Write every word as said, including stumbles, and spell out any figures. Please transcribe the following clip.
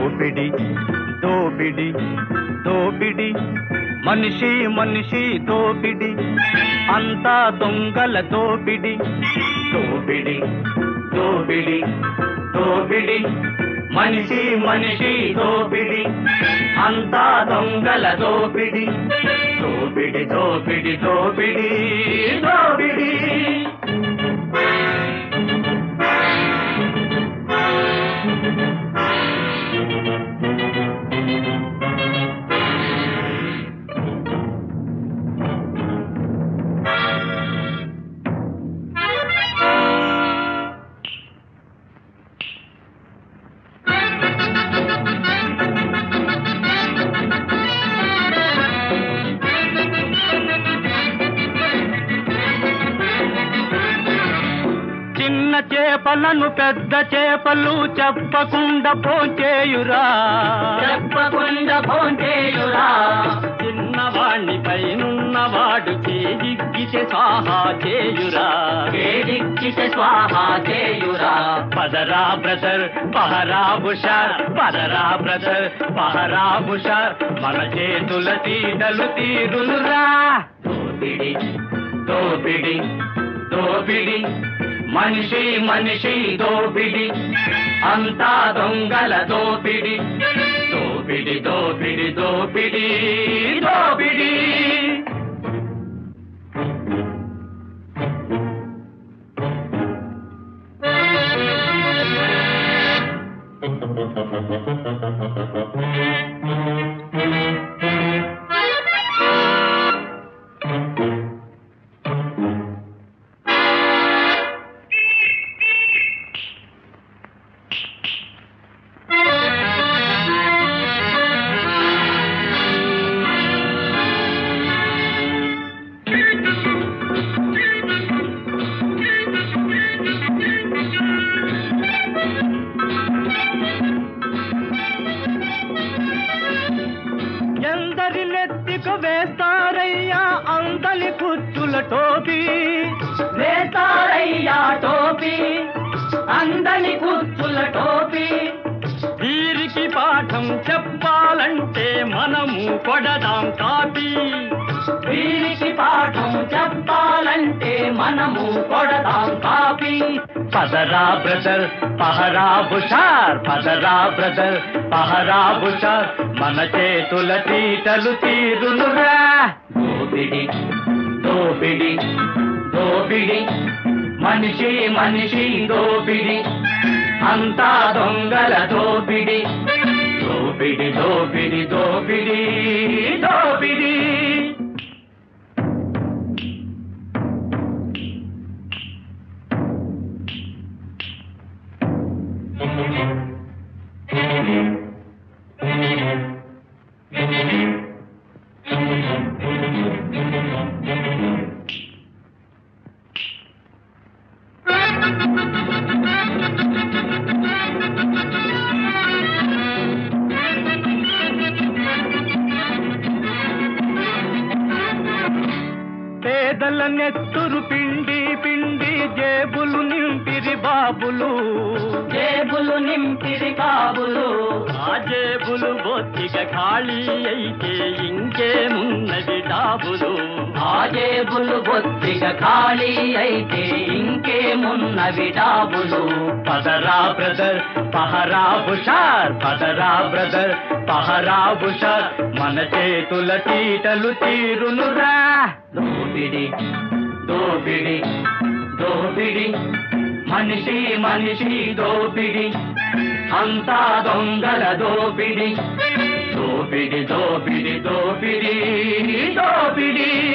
దోపిడి దోపిడి దోపిడి మనిషి మనిషి దోపిడి అంతా దొంగల దోపిడి దోపిడి దోపిడి దోపిడి మనిషి మనిషి దోపిడి అంతా దొంగల దోపిడి దోపిడి దోపిడి దోపిడి దోపిడి చేపలను పెద్ద చేపలు చెప్పకుండా పోంచేయురా చెప్పకుండా పోంచేయురా చిన్నవాణ్ణి పైనున్నవాడు చేజిక్కితే స్వాహా చేయురా చేజిక్కితే స్వాహా చేయురా పదరా బ్రదర్ పహరా బుషార్ పదరా బ్రదర్ పహరా బుషార్ మన చేతుల తీటలు తీరునురా దోపిడి దోపిడి దోపిడి మనిషి మనిషి దోపిడి అంతా దొంగల దోపిడి దోపిడి దోపిడి దోపిడి దోపిడి వేస్తారయ్యా అందలి కుచ్చుల టోపీ వేస్తారయ్యా టోపీ అందలి కుచ్చుల టోపీ వీరికి పాఠం చెప్పాలంటే మనము కొడదాం కాపీ వీరికి పాఠం చెప్పాలంటే మనము కొడదాం కాపీ పదరా బ్రదర్ పహరా బుషార్ పదరా బ్రదర్ పహరా బుషార్ మన చేతుల తీటలు తీరునురా దోపిడి దోపిడి దోపిడి మనిషి మనిషి దోపిడి అంతా దొంగల దోపిడి దోపిడి దోపిడి దోపిడి దోపిడి పేదల నెత్తురు పిండి పిండి జేబులు నింపిరి బాబులు జేబులు నింపిరి బాబులు ఆ జేబులు బొత్తిగా ఖాళీ అయితే ఇంకేమున్నది డాబులు ఆ జేబులు బొత్తిగా ఖాళీ అయితే ఇంకేమున్నవి డాబులు పదరా బ్రదర్ పహరా బుషార్ పదరా బ్రదర్ పహరా బుషార్ మన చేతుల తీటలు తీరునురా దోపిడి దోపిడి దోపిడి మనిషి మనిషి దోపిడి అంతా దొంగల దోపిడి దోపిడి దోపిడి దోపిడి దోపిడి